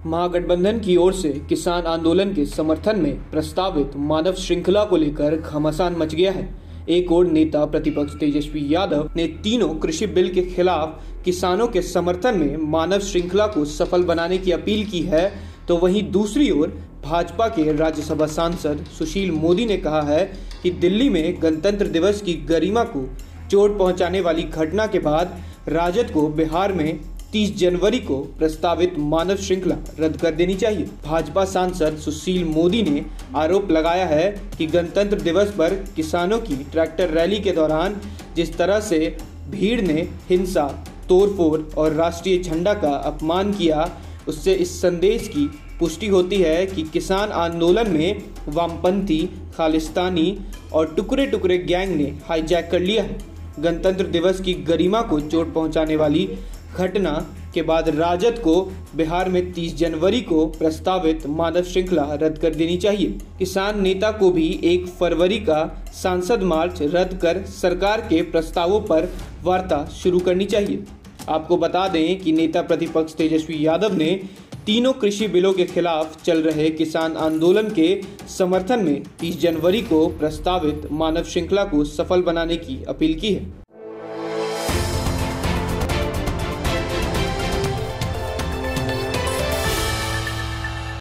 महागठबंधन की ओर से किसान आंदोलन के समर्थन में प्रस्तावित मानव श्रृंखला को लेकर घमासान मच गया है। एक ओर नेता प्रतिपक्ष तेजस्वी यादव ने तीनों कृषि बिल के खिलाफ किसानों के समर्थन में मानव श्रृंखला को सफल बनाने की अपील की है, तो वहीं दूसरी ओर भाजपा के राज्यसभा सांसद सुशील मोदी ने कहा है कि दिल्ली में गणतंत्र दिवस की गरिमा को चोट पहुंचाने वाली घटना के बाद राजद को बिहार में 30 जनवरी को प्रस्तावित मानव श्रृंखला रद्द कर देनी चाहिए। भाजपा सांसद सुशील मोदी ने आरोप लगाया है कि गणतंत्र दिवस पर किसानों की ट्रैक्टर रैली के दौरान जिस तरह से भीड़ ने हिंसा, तोड़फोड़ और राष्ट्रीय झंडा का अपमान किया, उससे इस संदेश की पुष्टि होती है कि किसान आंदोलन में वामपंथी, खालिस्तानी और टुकड़े टुकड़े गैंग ने हाईजैक कर लिया है। गणतंत्र दिवस की गरिमा को चोट पहुंचाने वाली घटना के बाद राजद को बिहार में 30 जनवरी को प्रस्तावित मानव श्रृंखला रद्द कर देनी चाहिए। किसान नेता को भी 1 फरवरी का सांसद मार्च रद्द कर सरकार के प्रस्तावों पर वार्ता शुरू करनी चाहिए। आपको बता दें कि नेता प्रतिपक्ष तेजस्वी यादव ने तीनों कृषि बिलों के खिलाफ चल रहे किसान आंदोलन के समर्थन में 30 जनवरी को प्रस्तावित मानव श्रृंखला को सफल बनाने की अपील की है।